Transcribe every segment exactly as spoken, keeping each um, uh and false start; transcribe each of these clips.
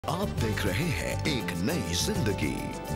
आप देख रहे हैं एक नई जिंदगी।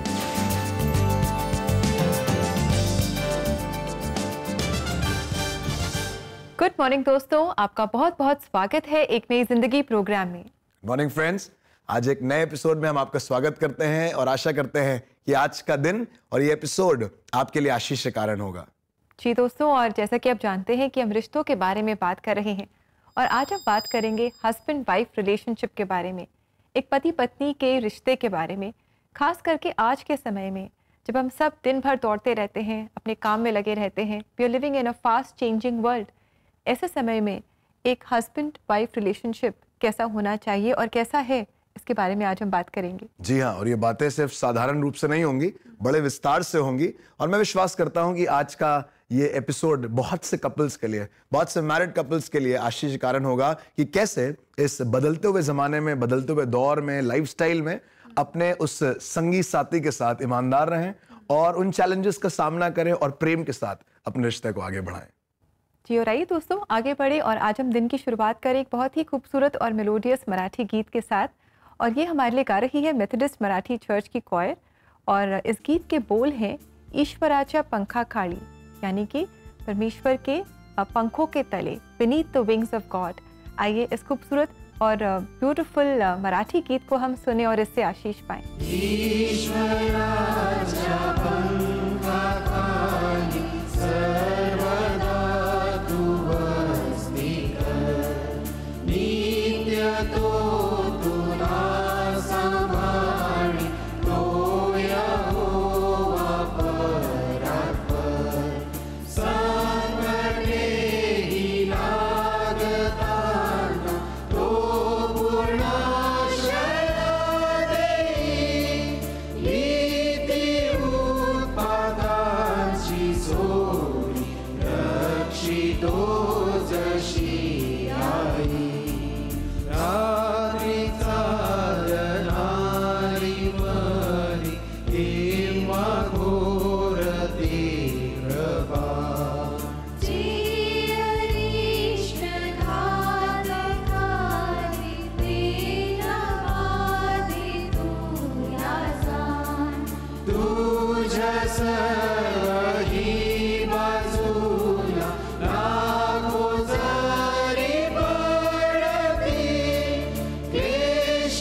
गुड मॉर्निंग दोस्तों, आपका बहुत बहुत स्वागत है एक नई जिंदगी प्रोग्राम में। मॉर्निंग फ्रेंड्स, आज एक नए एपिसोड में हम आपका स्वागत करते हैं और आशा करते हैं कि आज का दिन और ये एपिसोड आपके लिए आशीष का कारण होगा। जी दोस्तों, और जैसा कि आप जानते हैं कि हम रिश्तों के बारे में बात कर रहे हैं और आज हम बात करेंगे हस्बैंड वाइफ रिलेशनशिप के बारे में, एक पति पत्नी के रिश्ते के बारे में। खास करके आज के समय में जब हम सब दिन भर दौड़ते रहते हैं, अपने काम में लगे रहते हैं, we are living in a fast changing world. ऐसे समय में एक हस्बैंड वाइफ रिलेशनशिप कैसा होना चाहिए और कैसा है, इसके बारे में आज हम बात करेंगे। जी हाँ, और ये बातें सिर्फ साधारण रूप से नहीं होंगी, बड़े विस्तार से होंगी। और मैं विश्वास करता हूं कि आज का ये एपिसोड बहुत से कपल्स के लिए, बहुत से मैरिड कपल्स के लिए आशीष का कारण होगा कि कैसे इस बदलते हुए जमाने में, बदलते हुए दौर में, लाइफस्टाइल में अपने उस संगी साथी के साथ ईमानदार रहें और उन चैलेंजेस का सामना करें और प्रेम के साथ अपने रिश्ते को आगे बढ़ाएं। जी, और आइए दोस्तों आगे बढ़े और आज हम दिन की शुरुआत करें एक बहुत ही खूबसूरत और मेलोडियस मराठी गीत के साथ। और ये हमारे लिए गा रही है मेथोडिस्ट मराठी चर्च की क्वायर। और इस गीत के बोल हैं ईश्वराच्या पंखाखाली, यानी कि परमेश्वर के पंखों के तले, beneath the wings of God. आइए इस खूबसूरत और ब्यूटीफुल मराठी गीत को हम सुने और इससे आशीष पाएं। ईश्वराच्या पंखाखाली सर्वदा तू वसती कर, नित्य तो तुला सांभाळी, तो यहोवा परात्पर। संकटेही लागताना तो पूर्ण शरण देई, लीती उत्पातांची सोडी, रक्षितो जशी आई। रात्रीचा रणारी मरी, केव्हा घोर ती कृपा। तुझ्या सर्वही बाजूला लागो जरी पडती, क्लेश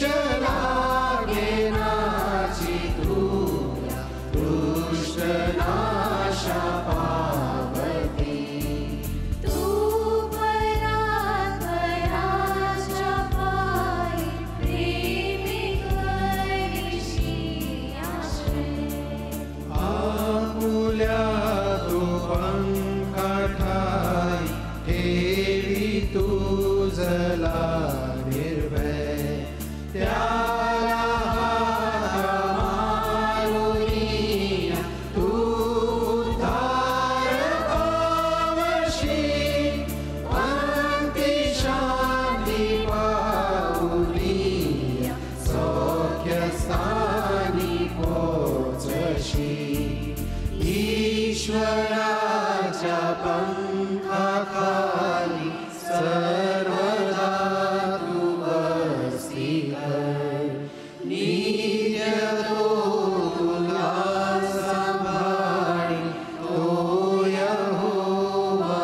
लागेनाची तुला, दुष्ट नाशा पावती। तू परात्पराच्या पायी, प्रेमी करीशी आश्रय। आपुल्या तू पंखाठाई, ठेवी तुझला निर्भय। त्याला हाक मारुनिया, तू उद्धार पावशी, अंती शांती पावलिया, सौख्यस्थानी पोचशी। ईश्वराच्या पंखाखाली सर्वदा तू वसती कर, नित्य तो तुला सांभाळी, तो यहोवा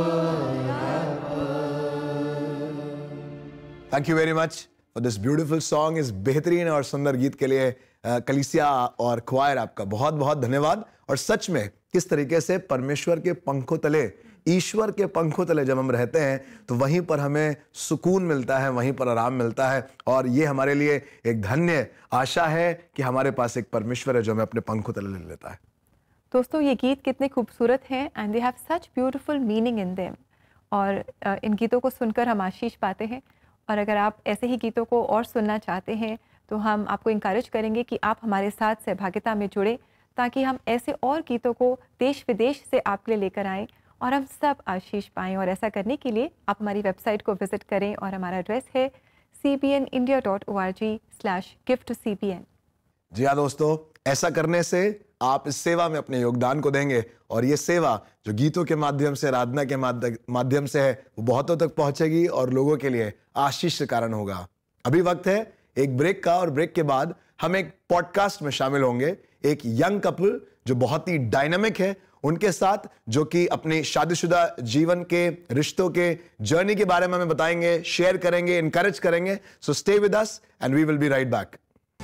परात्पर। Thank you very much for this beautiful song. इस बेहतरीन और सुंदर गीत के लिए अ, कलीसिया और क्वायर आपका बहुत बहुत धन्यवाद। और सच में किस तरीके से परमेश्वर के पंखों तले, ईश्वर के पंखों तले जब हम रहते हैं तो वहीं पर हमें सुकून मिलता है, वहीं पर आराम मिलता है। और ये हमारे लिए एक धन्य आशा है कि हमारे पास एक परमेश्वर है जो हमें अपने पंखों तले ले लेता है। दोस्तों ये गीत कितने खूबसूरत हैं and they have such beautiful meaning in them. और uh, इन गीतों को सुनकर हम आशीष पाते हैं। और अगर आप ऐसे ही गीतों को और सुनना चाहते हैं तो हम आपको इंकरेज करेंगे कि आप हमारे साथ सहभागिता में जुड़े, ताकि हम ऐसे और गीतों को देश विदेश से आपके लिए लेकर आएँ और हम सब आशीष पाएँ। और ऐसा करने के लिए आप हमारी वेबसाइट को विजिट करें और हमारा एड्रेस है C B N India dot O R G slash gift C B N. जी हाँ दोस्तों, ऐसा करने से आप इस सेवा में अपने योगदान को देंगे और ये सेवा जो गीतों के माध्यम से, आराधना के माध्यम से है, वो बहुतों तक पहुंचेगी और लोगों के लिए आशीष का कारण होगा। अभी वक्त है एक ब्रेक का, और ब्रेक के बाद हम एक पॉडकास्ट में शामिल होंगे एक यंग कपल जो बहुत ही डायनामिक है, उनके साथ, जो कि अपने शादीशुदा जीवन के रिश्तों के जर्नी के बारे में हमें बताएंगे, शेयर करेंगे, इनकरेज करेंगे. So stay with us and we will be right back.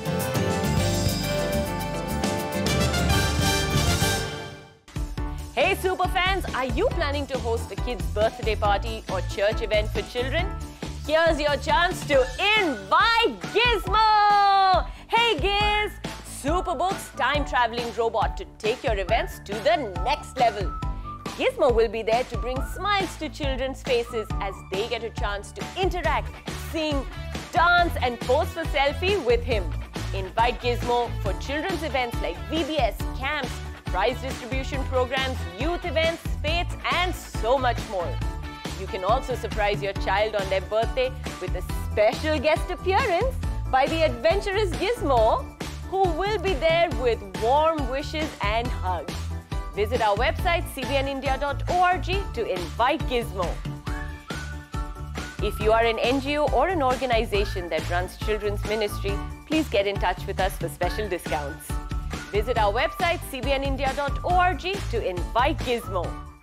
Hey super fans, are you planning to host a kid's birthday party or church event for children? Here's your chance to invite Gizmo! Hey Giz! Superbook's time-traveling robot to take your events to the next level. Gizmo will be there to bring smiles to children's faces as they get a chance to interact, sing, dance and pose for selfie with him. Invite Gizmo for children's events like V B S, camps, prize distribution programs, youth events, fates and so much more. You can also surprise your child on their birthday with a special guest appearance by the adventurous Gizmo, who will be there with warm wishes and hugs. Visit our website c b n india dot org to invite Gizmo. If you are an N G O or an organization that runs children's ministry, please get in touch with us for special discounts. Visit our website c b n india dot org to invite Gizmo.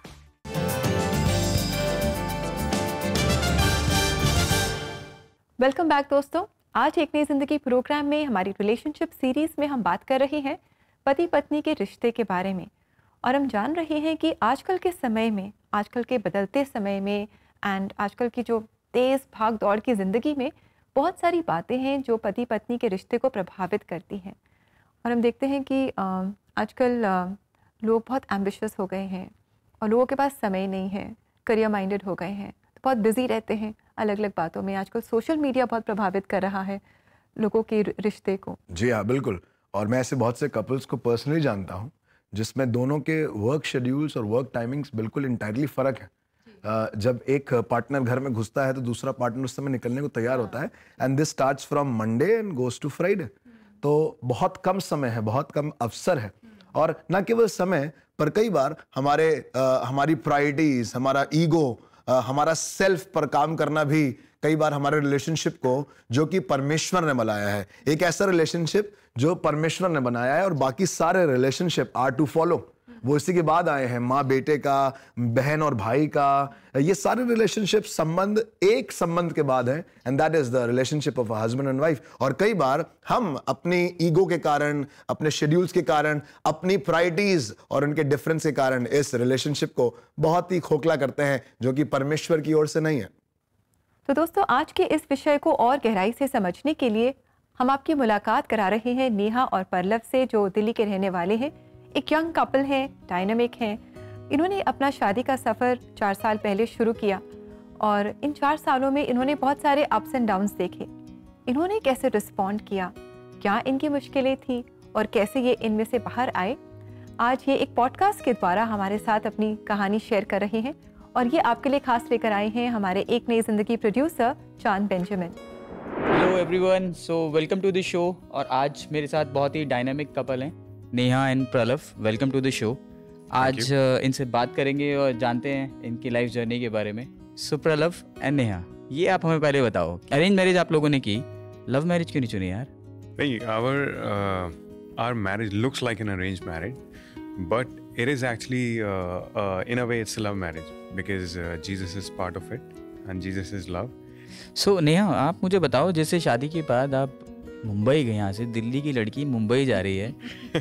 Welcome back दोस्तों. आज एक नई जिंदगी programme में हमारी relationship series में हम बात कर रहे हैं पति पत्नी के रिश्ते के बारे में, और हम जान रहे हैं कि आजकल के समय में, आजकल के बदलते समय में एंड आजकल की जो तेज़ भाग दौड़ की ज़िंदगी में बहुत सारी बातें हैं जो पति पत्नी के रिश्ते को प्रभावित करती हैं. और हम देखते हैं कि आजकल लोग बहुत एम्बिशियस हो गए हैं और लोगों के पास समय नहीं है, करियर माइंडेड हो गए हैं, तो बहुत बिजी रहते हैं अलग अलग बातों में. आजकल सोशल मीडिया बहुत प्रभावित कर रहा है लोगों के रिश्ते को. जी हाँ, बिल्कुल. और मैं ऐसे बहुत से कपल्स को पर्सनली जानता हूँ जिसमें दोनों के वर्क शेड्यूल्स और वर्क टाइमिंग्स बिल्कुल इंटायरली फ़र्क है. uh, जब एक पार्टनर घर में घुसता है तो दूसरा पार्टनर उस समय निकलने को तैयार होता है. And this starts from Monday and goes to Friday. तो बहुत कम समय है, बहुत कम अवसर है. और न केवल समय पर कई बार हमारे आ, हमारी प्रायोरिटीज, हमारा ईगो, आ, हमारा सेल्फ पर काम करना भी कई बार हमारे रिलेशनशिप को, जो कि परमेश्वर ने बनाया है, एक ऐसा रिलेशनशिप जो परमेश्वर ने बनाया है, और बाकी सारे रिलेशनशिप आर टू फॉलो, वो इसी के बाद आए हैं. माँ बेटे का, बहन और भाई का, ये सारे रिलेशनशिप संबंध एक संबंध के बाद है, and that is the relationship of a husband and wife. और कई बार हम अपनी ईगो के कारण, अपने शेड्यूल्स के कारण, अपनी प्रायोरिटीज और उनके डिफरेंस के कारण इस रिलेशनशिप को बहुत ही खोखला करते हैं, जो कि परमेश्वर की ओर से नहीं है. तो दोस्तों, आज के इस विषय को और गहराई से समझने के लिए हम आपकी मुलाकात करा रहे हैं नेहा और पल्लव से, जो दिल्ली के रहने वाले हैं. एक यंग कपल हैं, डायनामिक हैं. इन्होंने अपना शादी का सफ़र चार साल पहले शुरू किया, और इन चार सालों में इन्होंने बहुत सारे अप्स एंड डाउन्स देखे. इन्होंने कैसे रिस्पॉन्ड किया, क्या इनकी मुश्किलें थी और कैसे ये इनमें से बाहर आए, आज ये एक पॉडकास्ट के द्वारा हमारे साथ अपनी कहानी शेयर कर रहे हैं. और ये आपके लिए खास लेकर आए हैं हमारे एक नई जिंदगी producer Chand Benjamin. Hello everyone, so welcome to the show. और आज मेरे साथ बहुत ही डायनामिक कपल हैं, Neha and Pralav. Welcome to the show. आज इनसे बात करेंगे और जानते हैं इनकी लाइफ जर्नी के बारे में. सो प्रलव एंड नेहा, ये आप हमें पहले बताओ, अरेंज मैरिज आप लोगों ने की, लव मैरिज क्यों नहीं चुनी यार? नहीं, our our marriage looks like an arranged marriage, but it is actually uh, uh, in a way it's a love marriage because uh, Jesus is part of it and Jesus is love. सो नेहा, आप मुझे बताओ, जैसे शादी के बाद आप मुंबई गए, यहाँ से दिल्ली की लड़की मुंबई जा रही है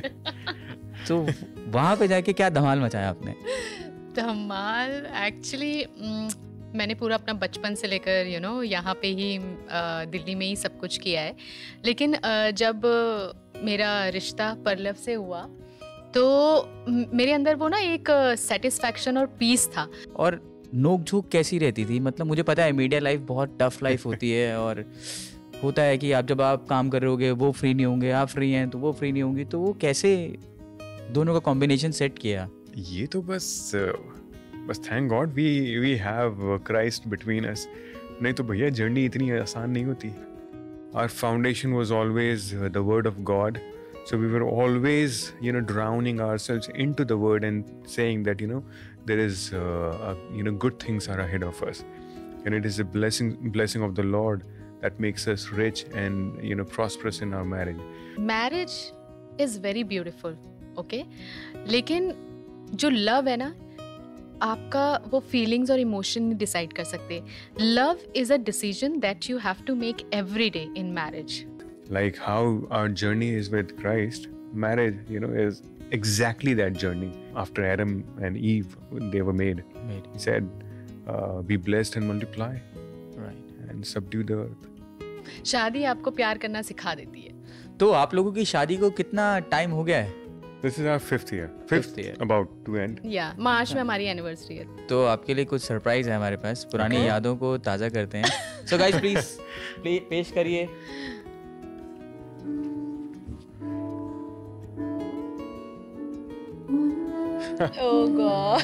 तो वहाँ पे जाके क्या धमाल मचाया आपने? धमाल एक्चुअली मैंने पूरा अपना बचपन से लेकर यू नो यहाँ पे ही आ, दिल्ली में ही सब कुछ किया है. लेकिन आ, जब मेरा रिश्ता पल्लव से हुआ तो मेरे अंदर वो ना एक सेटिस्फैक्शन और पीस था. और नोक झोंक कैसी रहती थी? मतलब मुझे पता है मीडिया लाइफ बहुत टफ लाइफ होती है, और होता है कि आप जब आप काम कर रहे होगे वो फ्री नहीं होंगे, आप फ्री हैं तो वो फ्री नहीं होंगी, तो वो कैसे दोनों का कॉम्बिनेशन सेट किया? ये तो बस बस thank God we we have Christ between us. नहीं तो भैया जर्नी इतनी आसान नहीं होती. Our foundation was always the word of God. So we were always, you know, drowning ourselves into the word and saying that, you know, there is, uh, a, you know, good things are ahead of us, and it is a blessing, blessing of the Lord that makes us rich and, you know, prosperous in our marriage. Marriage is very beautiful, okay, लेकिन जो love है ना, आपका वो feelings और emotion decide कर सकते। Love is a decision that you have to make every day in marriage. Like how our journey is with Christ, marriage, you know, is exactly that journey. After Adam and Eve, when they were made, Made. he said, uh, be blessed and multiply Right. and subdue the earth. शादी आपको प्यार करना सिखा देती है। तो आप लोगों की शादी को कितना टाइम हो गया है? This is our fifth year. Fifth year. About to end. या मार्च में हमारी एनिवर्सरी है। तो आपके लिए कुछ सरप्राइज है हमारे पास, पुरानी Okay. यादों को ताज़ा करते हैं। सो गाइस प्लीज पेश करिए। Oh God.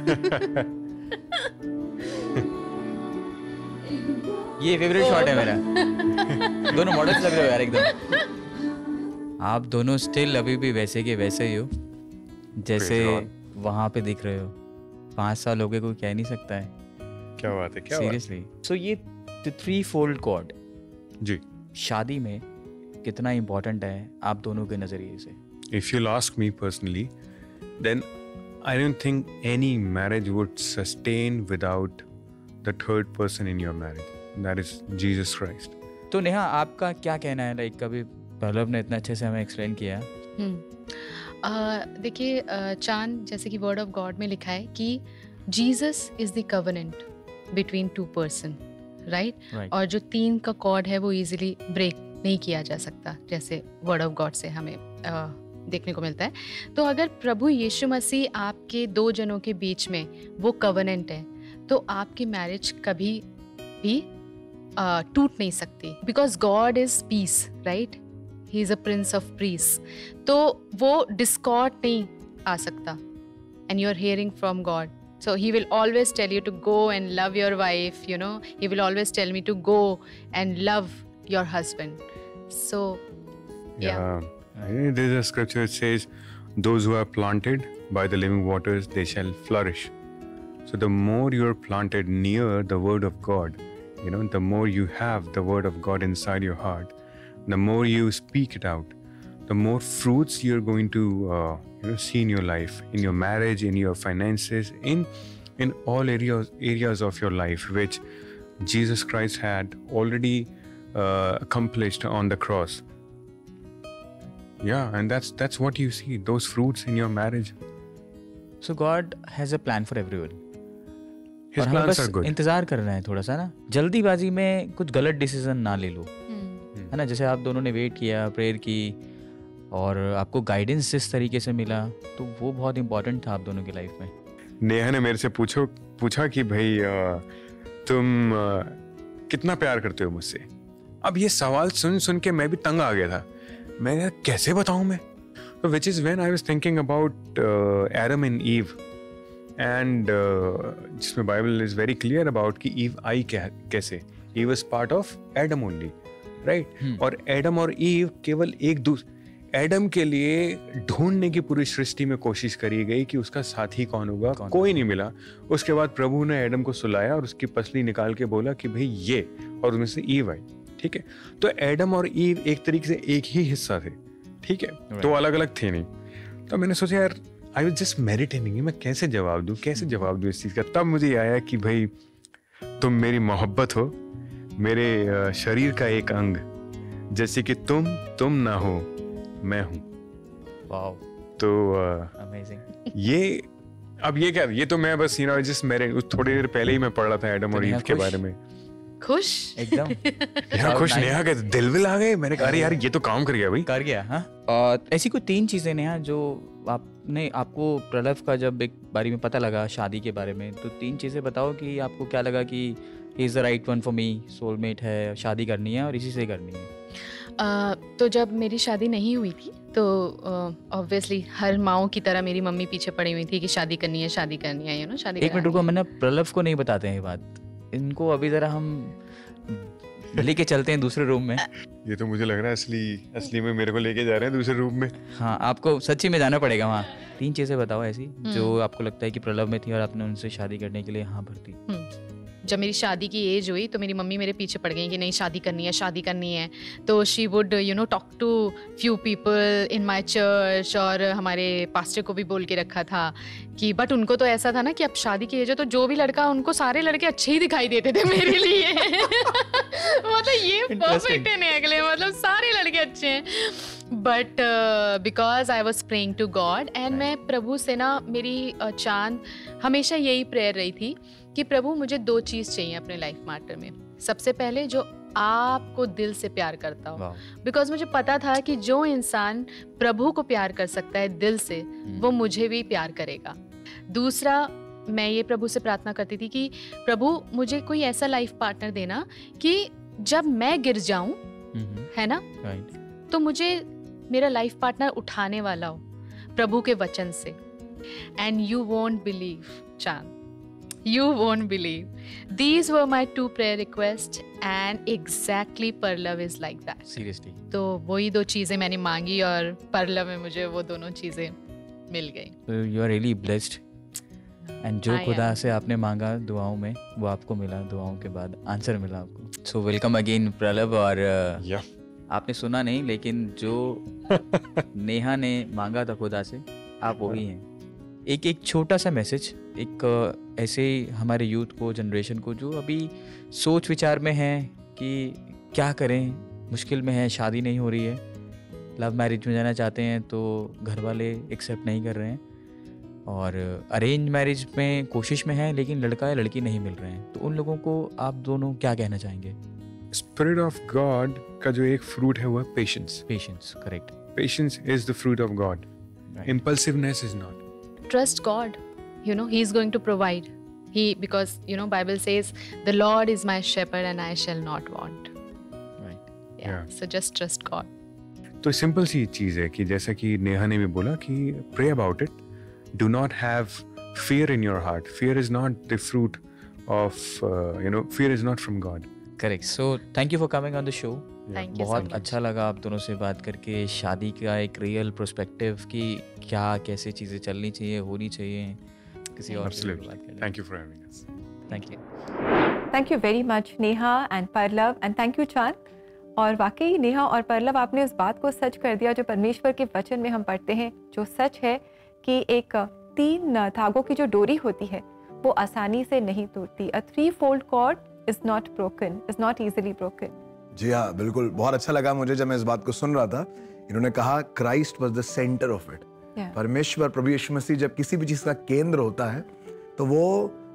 ये फेवरेट शॉट है मेरा। दोनों मॉडल्स लग रहे हो यार एकदम। आप दोनों स्टिल अभी भी वैसे के वैसे ही हो जैसे Praise वहां पे दिख रहे हो। पाँच साल हो गए, कोई कह नहीं सकता है क्या बात है, क्या बात सीरियसली। सो ये थ्री फोल्ड कॉर्ड है? जी. शादी में कितना इम्पोर्टेंट है आप दोनों के नजरिए से? If you'll ask me personally, then I don't think any marriage would sustain without the third person in your marriage. That is Jesus Christ. तो नेहा आपका क्या कहना है? लाइक कभी प्रलभ ने इतना अच्छे से हमें एक्सप्लेन किया। हम्म, अ, देखिए अ, चांद, जैसे कि वर्ड ऑफ गॉड में लिखा है कि Jesus is the covenant between two person, right? Right. और जो तीन का कॉर्ड है वो इजीली ब्रेक नहीं किया जा सकता, जैसे वर्ड ऑफ गॉड से हमें अ, देखने को मिलता है। तो अगर प्रभु यीशु मसीह आपके दो जनों के बीच में वो कवेनेंट है, तो आपकी मैरिज कभी भी अ, टूट नहीं सकती, because God is peace, right? He is a prince of peace. तो वो डिस्कॉर्ड नहीं आ सकता, and you are hearing from God, so he will always tell you to go and love your wife, you know, he will always tell me to go and love your husband. So yeah, Yeah. There's a scripture that says, those who are planted by the living waters, they shall flourish. So the more you're planted near the word of God, you know, the more you have the word of God inside your heart, the more you speak it out, the more fruits you're going to uh, you know, see in your life, in your marriage, in your finances, in in all areas areas of your life, which Jesus Christ had already uh, accomplished on the cross. Yeah, and that's that's what you see, those fruits in your marriage. So God has a plan for everyone. His और हमें plans बस are good. इंतजार करना है थोड़ा सा ना, जल्दीबाजी में कुछ गलत डिसीजन ना ले लो, hmm. है ना? जैसे आप दोनों ने वेट किया, प्रेयर की, और आपको गाइडेंस जिस तरीके से मिला, तो वो बहुत इंपॉर्टेंट था आप दोनों की लाइफ में। नेहा ने मेरे से पूछो पूछा कि भाई अ, तुम अ, कितना प्यार करते हो मुझसे। अब ये सवाल सुन सुन के मैं भी तंग आ गया था। मैं कहा, कैसे बताऊं मैं? Which is when I was thinking about Adam and Eve, and जिसमें Bible is very clear about कि ईव आई कैसे, Eve was part of Adam only, right? और एडम और ईव केवल एक दूसरे, एडम के लिए ढूंढने की पूरी सृष्टि में कोशिश करी गई कि उसका साथी कौन होगा, कौन कोई नहीं मिला। उसके बाद प्रभु ने एडम को सुलाया और उसकी पसली निकाल के बोला कि भाई ये, और उसमें से ईव आई, ठीक है? तो एडम और ईव एक तरीके से एक ही हिस्सा थे, ठीक है? तो अलग अलग थे नहीं। तो मैंने सोचा यार, आई वाज जस्ट मेडिटेटिंग, मैं कैसे जवाब दूं, कैसे जवाब दूं इस चीज का। तब मुझे आया कि भाई तुम मेरी मोहब्बत हो, मेरे अ, शरीर का एक अंग, जैसे कि तुम तुम ना हो मैं हूं। वाओ, तो अमेजिंग। ये अब ये क्या, ये तो मैं बस यू नो जस्ट मेरे थोड़ी देर पहले ही मैं पढ़ रहा था एडम और नेहा ईव के खुश? बारे में। खुश एकदम यार खुश, नेहा के दिल विल आ गए। मैंने कहा अरे यार ये तो काम कर गया भाई। कर गया। हाँ, और ऐसी कोई तीन चीजें नेहा जो आपने, आपको प्रलभ का जब एक बारी में पता लगा शादी के बारे में, तो तीन चीजें बताओ कि आपको क्या लगा कि he is the right one for me, soulmate है, शादी करनी है और इसी से करनी है। Uh, तो जब मेरी शादी नहीं हुई थी तो ऑब्वियसली uh, हर माओ की तरह मेरी मम्मी पीछे पड़ी हुई थी कि शादी करनी है, शादी करनी है, यू नो, शादी एक मिनट करानी रुको, है। मैंने प्रलभ को नहीं बताते हैं ये बात, इनको अभी जरा हम लेके चलते हैं दूसरे रूम में। ये तो मुझे लग रहा है असली असली में मेरे को लेके जा रहे हैं दूसरे रूम में। हाँ, आपको सच्ची में जाना पड़ेगा वहाँ। तीन चीजें बताओ ऐसी जो आपको लगता है कि प्रलभ में थी और आपने उनसे शादी करने के लिए हाँ भर दी। हम्म, जब मेरी शादी की एज हुई तो मेरी मम्मी मेरे पीछे पड़ गई कि नहीं शादी करनी है शादी करनी है। तो she would you know talk to few people in my church, और हमारे पास्टर को भी बोल के रखा था कि, बट उनको तो ऐसा था ना कि अब शादी की एज है तो जो भी लड़का, उनको सारे लड़के अच्छे ही दिखाई देते थे मेरे लिए। मतलब ये परफेक्ट है निकले, मतलब सारे लड़के अच्छे हैं। But because I was praying to God and मैं प्रभु से ना, मेरी uh, चांद हमेशा यही प्रेयर रही थी कि प्रभु मुझे दो चीज़ चाहिए अपने लाइफ पार्टनर में। सबसे पहले जो आपको दिल से प्यार करता हो, बिकॉज मुझे पता था कि जो इंसान प्रभु को प्यार कर सकता है दिल से, वो मुझे भी प्यार करेगा। दूसरा, मैं ये प्रभु से प्रार्थना करती थी कि प्रभु मुझे कोई ऐसा लाइफ पार्टनर देना कि जब मैं गिर जाऊं, है ना, तो मुझे मेरा लाइफ पार्टनर उठाने वाला हो प्रभु के वचन से। And you won't believe Chand, you won't believe, these were my two prayer requests and exactly Parlav is like that. Seriously. तो वही दो चीज़ें मैंने मांगी और परलव में मुझे वो दोनों चीज़ें मिल गई। So you are really blessed. And जो I खुदा am. से आपने मांगा दुआओं में, वो आपको मिला, दुआओं के बाद आंसर मिला आपको। So welcome again प्रलव। और uh, Yeah. आपने सुना नहीं, लेकिन जो नेहा ने मांगा था खुदा से, आप वही हैं। एक एक छोटा सा मैसेज, एक अ, ऐसे ही हमारे यूथ को, जनरेशन को जो अभी सोच विचार में है कि क्या करें, मुश्किल में है, शादी नहीं हो रही है, लव मैरिज में जाना चाहते हैं तो घर वाले एक्सेप्ट नहीं कर रहे हैं, और अरेंज मैरिज में कोशिश में है लेकिन लड़का या लड़की नहीं मिल रहे हैं, तो उन लोगों को आप दोनों क्या कहना चाहेंगे? स्पिरिट ऑफ गॉड का जो एक फ्रूट है वो है patience. Patience, correct. Patience is the fruit of God, impulsiveness is not. Trust God, you know, He's going to provide. He, because you know, Bible says, "The Lord is my shepherd, and I shall not want." Right. Yeah. Yeah. So just trust God. तो सिंपल सी चीज़ है कि जैसा कि नेहा ने भी बोला कि pray about it, do not have fear in your heart. Fear is not the fruit of you know, fear is not from God. Correct. So thank you for coming on the show. Thank you so बहुत much. अच्छा लगा आप दोनों से बात करके, शादी का एक रियल पर्सपेक्टिव कि क्या कैसे चीज़ें चलनी चाहिए, होनी चाहिए। किसी और से बात करें। Thank you for having us. Thank you. Thank you very much Neha and Parlav, and thank you Chand. और वाकई नेहा और परलव, आपने उस बात को सच कर दिया जो परमेश्वर के वचन में हम पढ़ते हैं, जो सच है कि एक तीन धागों की जो डोरी होती है वो आसानी से नहीं टूटती। A three fold cord is not broken, is not easily broken. जी हाँ, बिल्कुल। बहुत अच्छा लगा मुझे जब मैं इस बात को सुन रहा था। इन्होंने कहा Christ was the centre of it. परमेश्वर, प्रभु यीशु मसीह जब किसी भी चीज का केंद्र होता है तो वो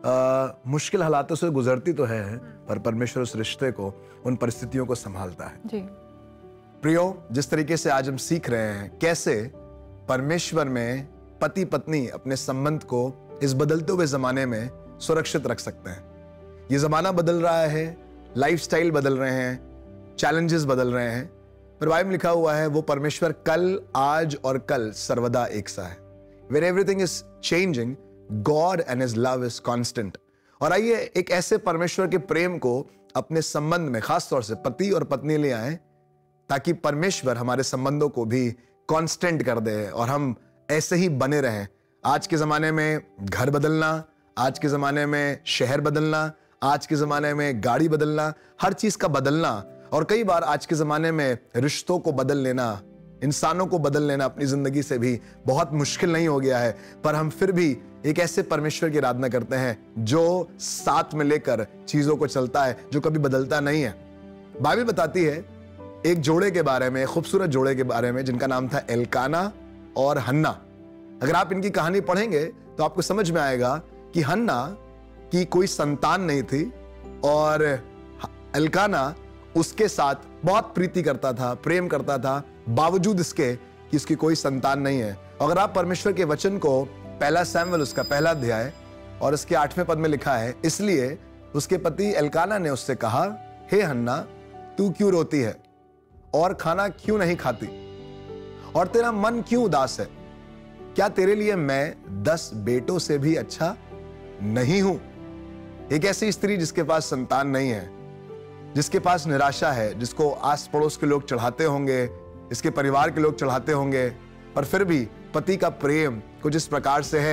आ, मुश्किल हालातों से गुजरती तो है, पर परमेश्वर उस रिश्ते को, उन परिस्थितियों को संभालता है। जी प्रियो, जिस तरीके से आज हम सीख रहे हैं कैसे परमेश्वर में पति पत्नी अपने संबंध को इस बदलते हुए जमाने में सुरक्षित रख सकते हैं। ये जमाना बदल रहा है, लाइफस्टाइल बदल रहे हैं, चैलेंजेस बदल रहे हैं, पर बाइबल में लिखा हुआ है वो परमेश्वर कल, आज और कल सर्वदा एक सा है। When everything is changing, God and His love is constant। और आइए एक ऐसे परमेश्वर के प्रेम को अपने संबंध में, खास तौर से पति और पत्नी ले आए, ताकि परमेश्वर हमारे संबंधों को भी कांस्टेंट कर दे और हम ऐसे ही बने रहें। आज के जमाने में घर बदलना, आज के जमाने में शहर बदलना, आज के जमाने में गाड़ी बदलना, हर चीज का बदलना, और कई बार आज के जमाने में रिश्तों को बदल लेना, इंसानों को बदल लेना अपनी जिंदगी से भी बहुत मुश्किल नहीं हो गया है। पर हम फिर भी एक ऐसे परमेश्वर की आराधना करते हैं जो साथ में लेकर चीजों को चलता है, जो कभी बदलता नहीं है। बाइबल बताती है एक जोड़े के बारे में, खूबसूरत जोड़े के बारे में, जिनका नाम था एल्काना और हन्ना। अगर आप इनकी कहानी पढ़ेंगे तो आपको समझ में आएगा कि हन्ना की कोई संतान नहीं थी और एल्काना उसके साथ बहुत प्रीति करता था, प्रेम करता था, बावजूद इसके कि उसकी कोई संतान नहीं है। अगर आप परमेश्वर के वचन को, पहला सैमुएल उसका पहला अध्याय और इसके आठवें पद में लिखा है, इसलिए उसके पति एल्काना ने उससे कहा, हे हन्ना, तू क्यों रोती है और खाना क्यों नहीं खाती और तेरा मन क्यों उदास है? क्या तेरे लिए मैं दस बेटों से भी अच्छा नहीं हूं? एक ऐसी स्त्री जिसके पास संतान नहीं है, जिसके पास निराशा है, जिसको आस पड़ोस के लोग चढ़ाते होंगे, इसके परिवार के लोग चढ़ाते होंगे, पर फिर भी पति का प्रेम कुछ इस प्रकार से है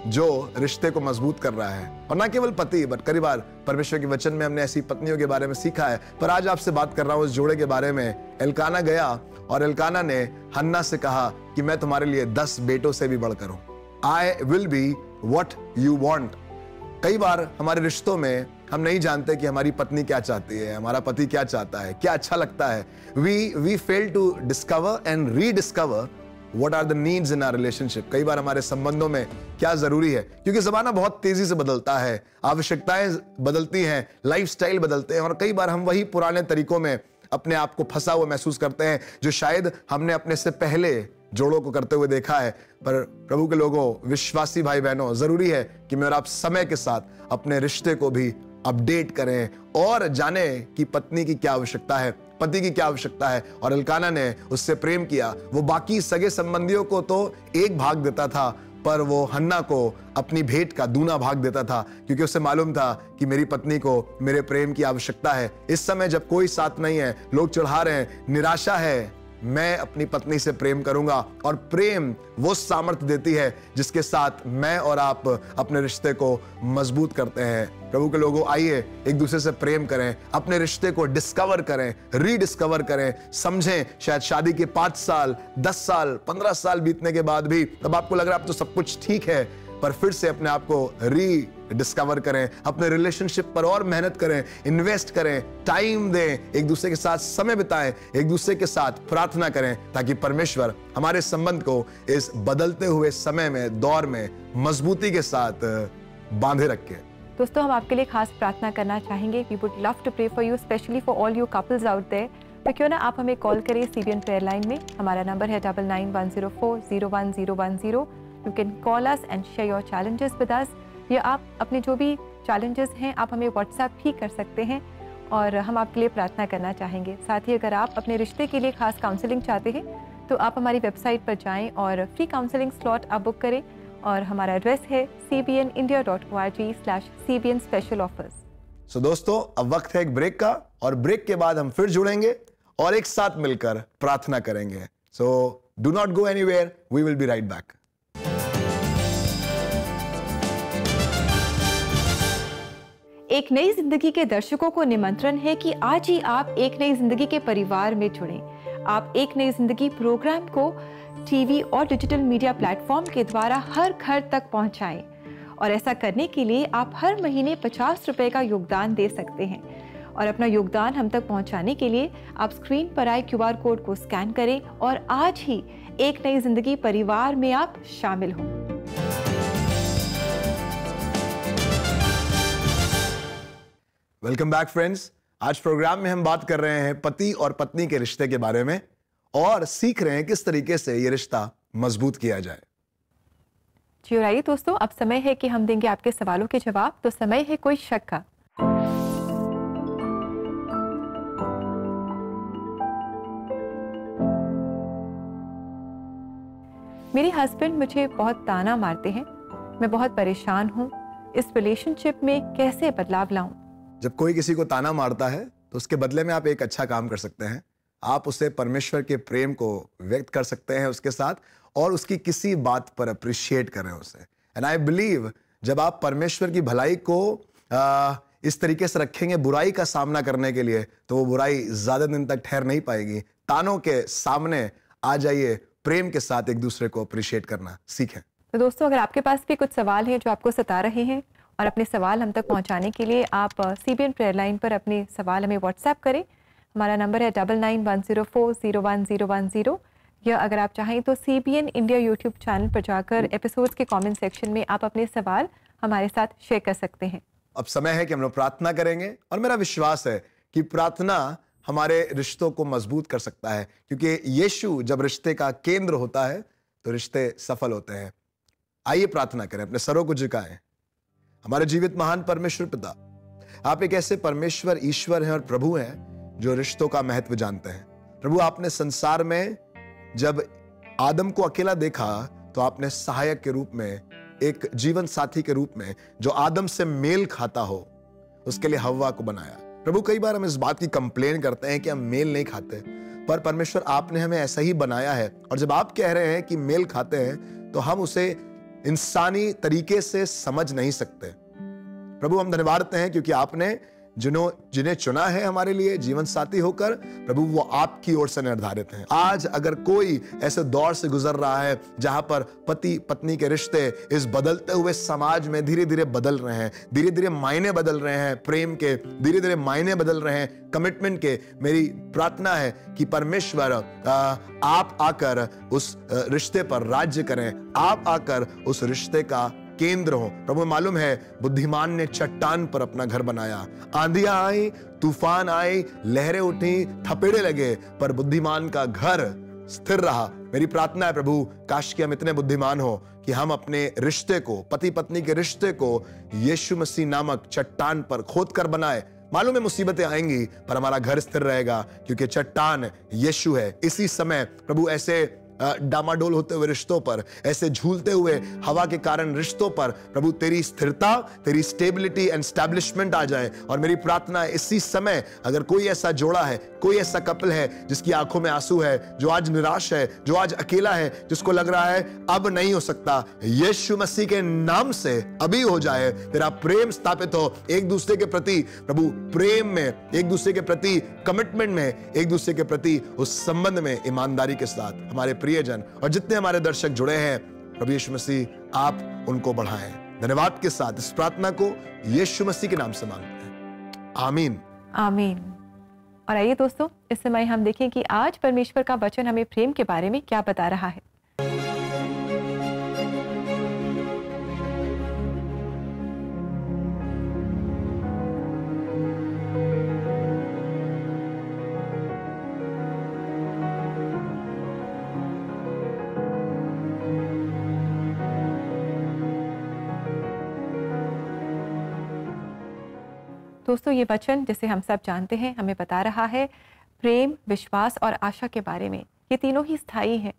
जो रिश्ते को मजबूत कर रहा है। और ना केवल पति, बट कई बार परमेश्वर के वचन में हमने ऐसी पत्नियों के बारे में सीखा है। पर आज आपसे बात कर रहा हूं उस जोड़े के बारे में। एल्काना गया और एल्काना ने हन्ना से कहा कि मैं तुम्हारे लिए दस बेटों से भी बढ़कर हूं। I will be what you want. कई बार हमारे रिश्तों में हम नहीं जानते कि हमारी पत्नी क्या चाहती है, हमारा पति क्या चाहता है, क्या अच्छा लगता है। We we fail to discover and rediscover what are the needs in our relationship. कई बार हमारे संबंधों में क्या जरूरी है, क्योंकि जमाना बहुत तेजी से बदलता है, आवश्यकताएं बदलती हैं, लाइफस्टाइल बदलते हैं, और कई बार हम वही पुराने तरीकों में अपने आप को फंसा हुआ महसूस करते हैं जो शायद हमने अपने से पहले जोड़ों को करते हुए देखा है। पर प्रभु के लोगों, विश्वासी भाई बहनों, जरूरी है कि मैं और आप समय के साथ अपने रिश्ते को भी अपडेट करें और जाने कि पत्नी की क्या आवश्यकता है, पति की क्या आवश्यकता है। और एल्काना ने उससे प्रेम किया। वो बाकी सगे संबंधियों को तो एक भाग देता था, पर वो हन्ना को अपनी भेंट का दूना भाग देता था, क्योंकि उसे मालूम था कि मेरी पत्नी को मेरे प्रेम की आवश्यकता है। इस समय जब कोई साथ नहीं है, लोग चढ़ा रहे हैं, निराशा है, मैं अपनी पत्नी से प्रेम करूंगा। और प्रेम वो सामर्थ्य देती है जिसके साथ मैं और आप अपने रिश्ते को मजबूत करते हैं। प्रभु के लोगों, आइए एक दूसरे से प्रेम करें, अपने रिश्ते को डिस्कवर करें, रीडिस्कवर करें, समझें। शायद शादी के पांच साल, दस साल, पंद्रह साल बीतने के बाद भी तब आपको लग रहा है अब तो सब कुछ ठीक है, पर फिर से अपने आप को री डिस्कवर करें, अपने रिलेशनशिप पर और मेहनत करें, इन्वेस्ट करें, टाइम दें, एक दूसरे के साथ समय बिताएं, एक दूसरे के साथ प्रार्थना करें, ताकि परमेश्वर हमारे संबंध को इस बदलते हुए समय में, दौर में मजबूती के साथ बांधे रखे। दोस्तों, हम आपके लिए खास प्रार्थना करना चाहेंगे। We would love to pray for you, specially for all you couples out there. तो क्यों ना आप हमें कॉल करें सीबीएन प्रेयर लाइन में। हमारा नंबर है double nine one zero four zero one zero one zero. You can call us and share your challenges with us, या आप अपने जो भी चैलेंजेस हैं आप हमें व्हाट्सएप भी कर सकते हैं और हम आपके लिए प्रार्थना करना चाहेंगे। साथ ही अगर आप अपने रिश्ते के लिए खास काउंसलिंग चाहते हैं तो आप हमारी वेबसाइट पर जाएं और फ्री काउंसलिंग स्लॉट आप बुक करें। और हमारा एड्रेस है C B N India dot O R G slash C B N special offers. So दोस्तों, अब वक्त है एक ब्रेक का, और ब्रेक के बाद हम फिर जुड़ेंगे और एक साथ मिलकर प्रार्थना करेंगे। So do not go anywhere, we will be right back. एक नई जिंदगी के दर्शकों को निमंत्रण है कि आज ही आप एक नई जिंदगी के परिवार में जुड़ें। आप एक नई जिंदगी प्रोग्राम को टीवी और डिजिटल मीडिया प्लेटफॉर्म के द्वारा हर घर तक पहुंचाएं। और ऐसा करने के लिए आप हर महीने पचास रुपए का योगदान दे सकते हैं। और अपना योगदान हम तक पहुंचाने के लिए आप स्क्रीन पर आए क्यू आर कोड को स्कैन करें और आज ही एक नई जिंदगी परिवार में आप शामिल हों। Welcome back friends. आज प्रोग्राम में हम बात कर रहे हैं पति और पत्नी के रिश्ते के बारे में और सीख रहे हैं किस तरीके से ये रिश्ता मजबूत किया जाए। जी, और आइए दोस्तों, अब समय है कि हम देंगे आपके सवालों के जवाब। तो समय है कोई शक का। मेरे हस्बैंड मुझे बहुत ताना मारते हैं। मैं बहुत परेशान हूँ। इस रिलेशनशिप में कैसे बदलाव लाऊं? जब कोई किसी को ताना मारता है तो उसके बदले में आप एक अच्छा काम कर सकते हैं। आप उसे परमेश्वर के प्रेम को व्यक्त कर सकते हैं उसके साथ, और उसकी किसी बात पर अप्रिशिएट करें उसे। एंड आई बिलीव जब आप परमेश्वर की भलाई को आ, इस तरीके से रखेंगे बुराई का सामना करने के लिए, तो वो बुराई ज्यादा दिन तक ठहर नहीं पाएगी। तानों के सामने आ जाइए, प्रेम के साथ एक दूसरे को अप्रिशिएट करना सीखें। तो दोस्तों, अगर आपके पास भी कुछ सवाल हैं जो आपको सता रहे हैं और अपने सवाल हम तक पहुंचाने के लिए आप सीबीएन प्रेयर लाइन पर अपने सवाल हमें व्हाट्सएप करें। हमारा नंबर है double nine one zero four zero one zero one zero. या अगर आप चाहें तो सीबीएन इंडिया यूट्यूब चैनल पर जाकर एपिसोड्स के कमेंट सेक्शन में आप अपने सवाल हमारे साथ शेयर कर सकते हैं। अब समय है कि हम लोग प्रार्थना करेंगे, और मेरा विश्वास है कि प्रार्थना हमारे रिश्तों को मजबूत कर सकता है, क्योंकि यीशु जब रिश्ते का केंद्र होता है तो रिश्ते सफल होते हैं। आइए प्रार्थना करें, अपने सरों को झुकाएं। हमारे जीवित महान परमेश्वर पिता, आप एक ऐसे परमेश्वर ईश्वर हैं और प्रभु हैं जो रिश्तों का महत्व जानते हैं। प्रभु, आपने संसार में जब आदम को अकेला देखा तो आपने सहायक के रूप में, एक जीवन साथी के रूप में जो आदम से मेल खाता हो, उसके लिए हव्वा को बनाया। प्रभु, कई बार हम इस बात की कंप्लेन करते हैं कि हम मेल नहीं खाते, पर परमेश्वर आपने हमें ऐसा ही बनाया है, और जब आप कह रहे हैं कि मेल खाते हैं तो हम उसे इंसानी तरीके से समझ नहीं सकते। प्रभु हम धन्यवाद देते हैं क्योंकि आपने जिन्हों जिन्हें चुना है हमारे लिए जीवन साथी होकर, प्रभु वो आपकी ओर से निर्धारित हैं। आज अगर कोई ऐसे दौर से गुजर रहा है जहां पर पति पत्नी के रिश्ते इस बदलते हुए समाज में धीरे धीरे बदल रहे हैं, धीरे धीरे मायने बदल रहे हैं, प्रेम के धीरे धीरे मायने बदल रहे हैं, कमिटमेंट के, मेरी प्रार्थना है कि परमेश्वर आप आकर उस रिश्ते पर राज्य करें, आप आकर उस रिश्ते का केंद्र हो। प्रभु मालूम है बुद्धिमान ने चट्टान पर अपना घर बनाया, आंधियां आई, तूफान आई, लहरें उठी, थपेड़े लगे, पर बुद्धिमान का घर स्थिर रहा। मेरी प्रार्थना है प्रभु, काश कि हम इतने बुद्धिमान हो कि हम अपने रिश्ते को, पति पत्नी के रिश्ते को यीशु मसीह नामक चट्टान पर खोद कर बनाए। मालूम है मुसीबतें आएंगी पर हमारा घर स्थिर रहेगा क्योंकि चट्टान यीशु है। इसी समय प्रभु ऐसे डामाडोल होते हुए रिश्तों पर, ऐसे झूलते हुए हवा के कारण रिश्तों पर प्रभु तेरी स्थिरता, तेरी स्टेबिलिटी एंड स्टैब्लिशमेंट आ जाए। और मेरी प्रार्थना है इसी समय अगर कोई ऐसा जोड़ा है, कोई ऐसा कपल है जिसकी आंखों में आंसू है, जो आज निराश है, जो आज अकेला है, जिसको लग रहा है अब नहीं हो सकता, यीशु मसीह के नाम से अभी हो जाए। तेरा प्रेम स्थापित हो एक दूसरे के प्रति, प्रभु प्रेम में, एक दूसरे के प्रति कमिटमेंट में, एक दूसरे के प्रति उस संबंध में ईमानदारी के साथ। हमारे प्रियजन और जितने हमारे दर्शक जुड़े हैं, प्रभु यीशु मसीह आप उनको बढ़ाएं। धन्यवाद के साथ इस प्रार्थना को यीशु मसीह के नाम से मांगते हैं, आमीन आमीन। और आइए दोस्तों, इस समय हम देखें कि आज परमेश्वर का वचन हमें प्रेम के बारे में क्या बता रहा है। दोस्तों, ये वचन जिसे हम सब जानते हैं हमें बता रहा है प्रेम, विश्वास और आशा के बारे में। ये तीनों ही स्थायी हैं,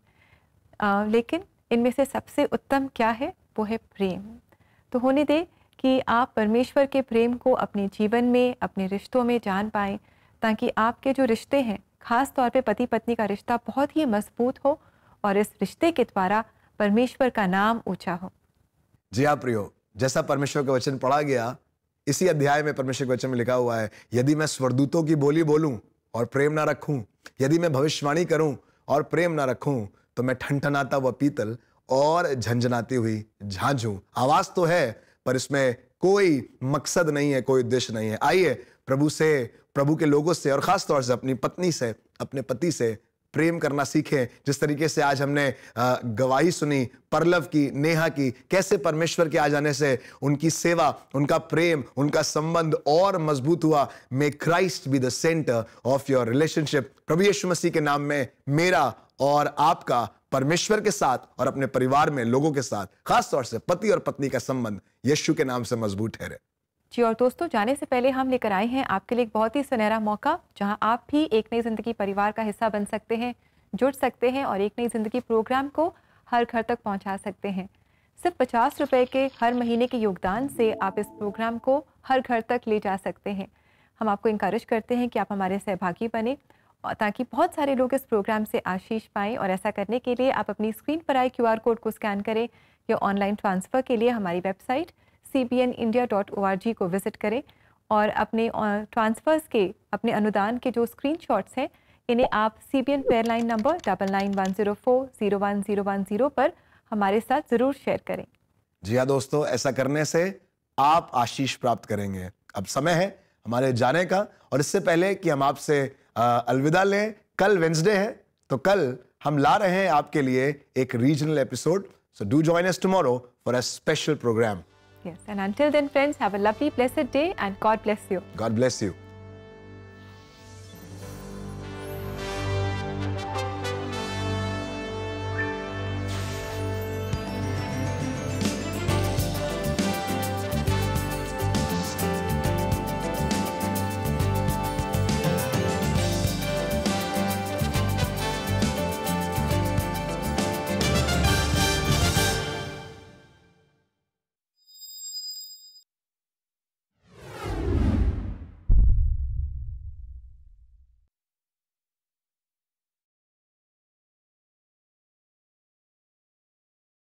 आ, लेकिन इनमें से सबसे उत्तम क्या है? वो है प्रेम। तो होने दे कि आप परमेश्वर के प्रेम को अपने जीवन में, अपने रिश्तों में जान पाएं, ताकि आपके जो रिश्ते हैं, खास तौर पे पति पत्नी का रिश्ता बहुत ही मजबूत हो और इस रिश्ते के द्वारा परमेश्वर का नाम ऊंचा हो। जी हाँ प्रियो, जैसा परमेश्वर का वचन पढ़ा गया, इसी अध्याय में परमेश्वर के वचन में लिखा हुआ है, यदि मैं स्वर्गदूतों की बोली बोलूं और प्रेम ना रखूं, यदि मैं भविष्यवाणी करूं और प्रेम ना रखूं, तो मैं ठनठनाता हुआ पीतल और झंझनाती हुई झांझू। आवाज तो है पर इसमें कोई मकसद नहीं है, कोई उद्देश्य नहीं है। आइए प्रभु से, प्रभु के लोगों से और खास तौर से अपनी पत्नी से, अपने पति से प्रेम करना सीखें। जिस तरीके से आज हमने गवाही सुनी परलव की, नेहा की, कैसे परमेश्वर के आ जाने से उनकी सेवा, उनका प्रेम, उनका संबंध और मजबूत हुआ। May Christ be the centre of your relationship. प्रभु यीशु मसीह के नाम में मेरा और आपका परमेश्वर के साथ और अपने परिवार में लोगों के साथ, खास तौर से पति और पत्नी का संबंध यीशु के नाम से मजबूत ठहरे। जी, और दोस्तों, जाने से पहले हम लेकर आए हैं आपके लिए एक बहुत ही सुनहरा मौका, जहां आप भी एक नई जिंदगी परिवार का हिस्सा बन सकते हैं, जुड़ सकते हैं और एक नई जिंदगी प्रोग्राम को हर घर तक पहुंचा सकते हैं। सिर्फ पचास रुपए के हर महीने के योगदान से आप इस प्रोग्राम को हर घर तक ले जा सकते हैं। हम आपको इंकरेज करते हैं कि आप हमारे सहभागी बने, ताकि बहुत सारे लोग इस प्रोग्राम से आशीष पाएँ। और ऐसा करने के लिए आप अपनी स्क्रीन पर आए क्यू आर कोड को स्कैन करें या ऑनलाइन ट्रांसफ़र के लिए हमारी website C B N India dot O R G को विजिट करें और अपने ट्रांसफ़र्स के, अपने अनुदान के जो स्क्रीनशॉट्स हैं, इन्हें आप C B N prayer line number double nine one zero four zero one zero one zero पर हमारे साथ ज़रूर शेयर करें। जी हाँ दोस्तों, ऐसा करने से आप आशीष प्राप्त करेंगे। अब समय है हमारे जाने का, और इससे पहले कि हम आपसे अलविदा लें, कल वेंसडे है, तो कल हम ला रहे हैं आपके लिए एक regional episode. So do join us tomorrow for a special programme. Yes, and until then, friends, have a lovely, blessed day and God bless you. God bless you.